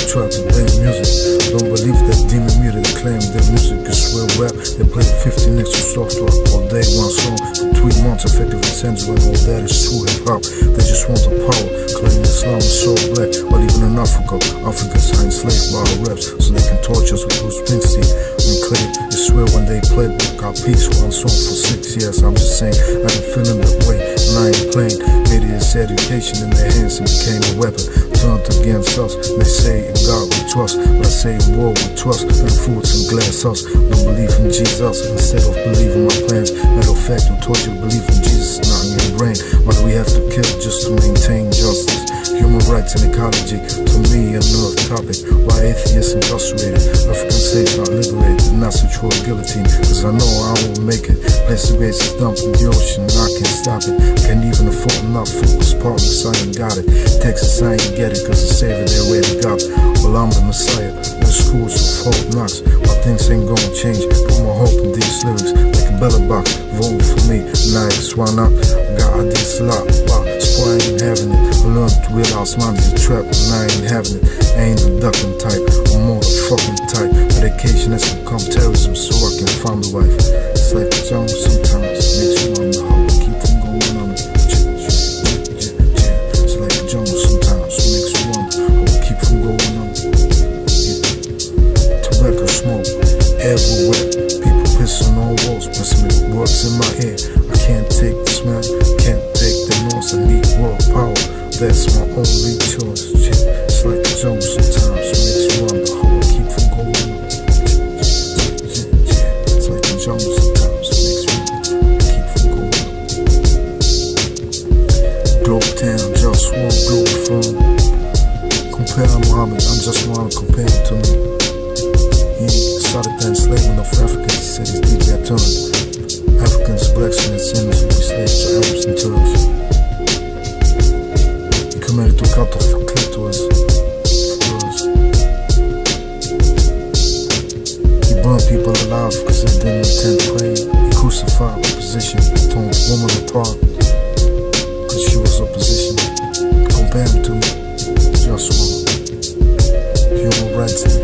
trap and play music. Don't believe that demon media that claim their music is real rap. They play 50 next to software all day, one song for 3 months, effectively censored when all that is true hip-hop. They just want the power, claiming Islam is so black. But even in Africa, Africans are enslaved by our reps, so they can torture us with Bruce Springsteen and claim it's real when they play got peace, one song for 6 years. I'm just saying, I've been feeling that way, and I ain't playing. Media's education in their hands and became a weapon turned against us. They say in God we trust, but I say in war we trust. And foods and glass us, no belief in Jesus instead of believing my plans. Matter of fact, who taught you to believe in Jesus, not in your brain? Why do we have to kill just to maintain justice? Human rights and ecology, to me, a nerve topic. Why atheists incarcerated, African slaves not liberated, not sexual guillotine? Cause I know I won't make it. Place the race is dumped in the ocean, I can't stop it. Can't even afford enough focus partners, I ain't got it. Texas, I ain't get it, cause the savior they already got. Well, I'm the messiah, in the schools of Fort Knox. My things ain't gonna change, put my hope in these lyrics. Like a better box, vote for me, nice, why not? I got ideas a lot, but I ain't having it. I learned to realize mine is a trap, and I ain't having it. I ain't a ducking type, I'm more the fucking type. Medication has become terrorism, so I can find a wife. It's like the jungle sometimes, makes you wonder how we keep from going on. It's like the jungle sometimes, makes you wonder how we keep from going on. Tobacco smoke everywhere, people pissing on walls, messing with words in my head. I can't take the smell, can't take the noise, I need world power. That's my only choice. It's like the jungle sometimes, makes you wonder how I keep from going on. It's like the jungle sometimes, makes you wonder how I keep from going on. Globe Town, just one globe from. Compare Muhammad, I'm just wanna compare him to me. He started the enslavement of Africans, he said his deed got turned. Africans, blacks, and sinners will be slaves to Arabs and Turks. Committed to cut off the clitoris for us. He burned people alive because they didn't attend prayer. He crucified opposition, torn woman apart because she was opposition. Compare him to just one. Human rights